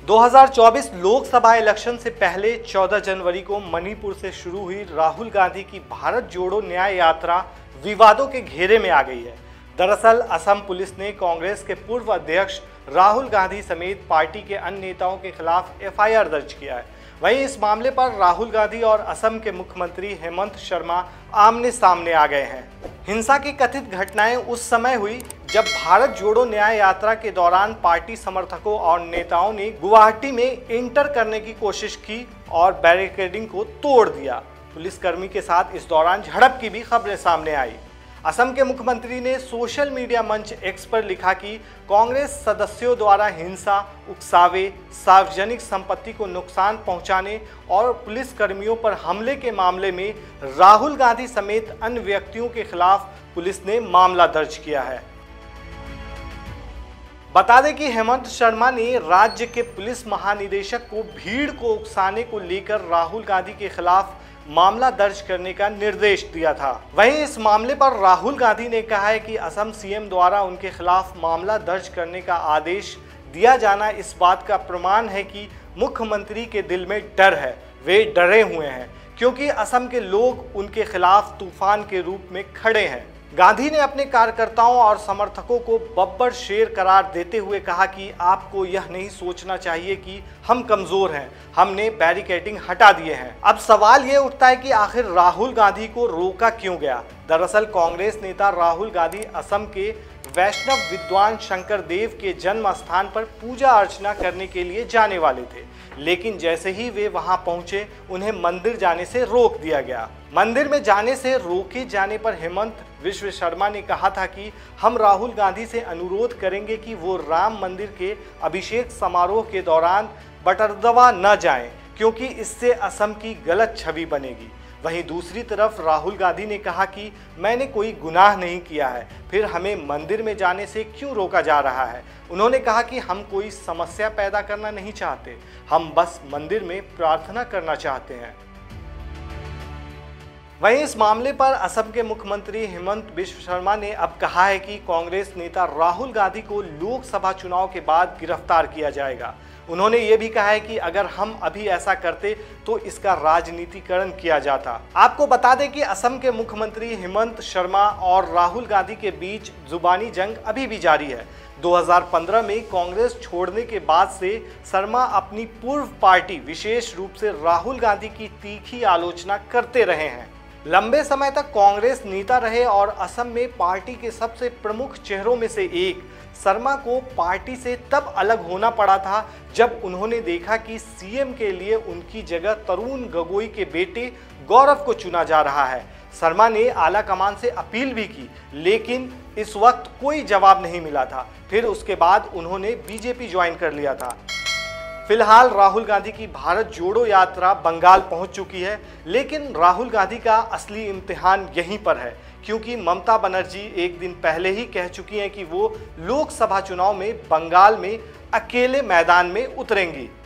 2024 Lok Sabha election से पहले 14 जनवरी को मणिपुर से शुरू हुई राहुल गांधी की भारत जोड़ो न्याय यात्रा विवादों के घेरे में आ गई है। दरअसल असम पुलिस ने कांग्रेस के पूर्व अध्यक्ष राहुल गांधी समेत पार्टी के अन्य नेताओं के खिलाफ एफआईआर दर्ज किया है। वहीं इस मामले पर राहुल गांधी और असम के मुख्यमंत्री हेमंत शर्मा आमने सामने आ गए हैं। हिंसा की कथित घटनाएं उस समय हुई जब भारत जोड़ो न्याय यात्रा के दौरान पार्टी समर्थकों और नेताओं ने गुवाहाटी में इंटर करने की कोशिश की और बैरिकेडिंग को तोड़ दिया। पुलिसकर्मी के साथ इस दौरान झड़प की भी खबरें सामने आई। असम के मुख्यमंत्री ने सोशल मीडिया मंच एक्स पर लिखा कि कांग्रेस सदस्यों द्वारा हिंसा, उकसावे, सार्वजनिक संपत्ति को नुकसान पहुंचाने और पुलिसकर्मियों पर हमले के मामले में राहुल गांधी समेत अन्य व्यक्तियों के खिलाफ पुलिस ने मामला दर्ज किया है। बता दें कि हेमंत शर्मा ने राज्य के पुलिस महानिदेशक को भीड़ को उकसाने को लेकर राहुल गांधी के खिलाफ मामला दर्ज करने का निर्देश दिया था। वहीं इस मामले पर राहुल गांधी ने कहा है कि असम सीएम द्वारा उनके खिलाफ मामला दर्ज करने का आदेश दिया जाना इस बात का प्रमाण है कि मुख्यमंत्री के दिल में डर है, वे डरे हुए हैं क्योंकि असम के लोग उनके खिलाफ तूफान के रूप में खड़े हैं। गांधी ने अपने कार्यकर्ताओं और समर्थकों को बब्बर शेर करार देते हुए कहा कि आपको यह नहीं सोचना चाहिए कि हम कमजोर हैं, हमने बैरिकेडिंग हटा दिए हैं। अब सवाल यह उठता है कि आखिर राहुल गांधी को रोका क्यों गया। दरअसल कांग्रेस नेता राहुल गांधी असम के वैष्णव विद्वान शंकर देव के जन्म स्थान पर पूजा अर्चना करने के लिए जाने वाले थे, लेकिन जैसे ही वे वहां पहुंचे उन्हें मंदिर जाने से रोक दिया गया। मंदिर में जाने से रोके जाने पर हेमंत विश्व शर्मा ने कहा था कि हम राहुल गांधी से अनुरोध करेंगे कि वो राम मंदिर के अभिषेक समारोह के दौरान बटरदवा न जाएं, क्योंकि इससे असम की गलत छवि बनेगी। वहीं दूसरी तरफ राहुल गांधी ने कहा कि मैंने कोई गुनाह नहीं किया है, फिर हमें मंदिर में जाने से क्यों रोका जा रहा है। उन्होंने कहा कि हम कोई समस्या पैदा करना नहीं चाहते, हम बस मंदिर में प्रार्थना करना चाहते हैं। वहीं इस मामले पर असम के मुख्यमंत्री हेमंत बिश्व शर्मा ने अब कहा है कि कांग्रेस नेता राहुल गांधी को लोकसभा चुनाव के बाद गिरफ्तार किया जाएगा। उन्होंने ये भी कहा है कि अगर हम अभी ऐसा करते तो इसका राजनीतिकरण किया जाता। आपको बता दें कि असम के मुख्यमंत्री हेमंत शर्मा और राहुल गांधी के बीच जुबानी जंग अभी भी जारी है। 2015 में कांग्रेस छोड़ने के बाद से शर्मा अपनी पूर्व पार्टी विशेष रूप से राहुल गांधी की तीखी आलोचना करते रहे हैं। लंबे समय तक कांग्रेस नेता रहे और असम में पार्टी के सबसे प्रमुख चेहरों में से एक शर्मा को पार्टी से तब अलग होना पड़ा था जब उन्होंने देखा कि सीएम के लिए उनकी जगह तरुण गोगोई के बेटे गौरव को चुना जा रहा है। शर्मा ने आला कमान से अपील भी की, लेकिन इस वक्त कोई जवाब नहीं मिला था। फिर उसके बाद उन्होंने बीजेपी ज्वाइन कर लिया था। फिलहाल राहुल गांधी की भारत जोड़ो यात्रा बंगाल पहुंच चुकी है, लेकिन राहुल गांधी का असली इम्तिहान यहीं पर है, क्योंकि ममता बनर्जी एक दिन पहले ही कह चुकी हैं कि वो लोकसभा चुनाव में बंगाल में अकेले मैदान में उतरेंगी।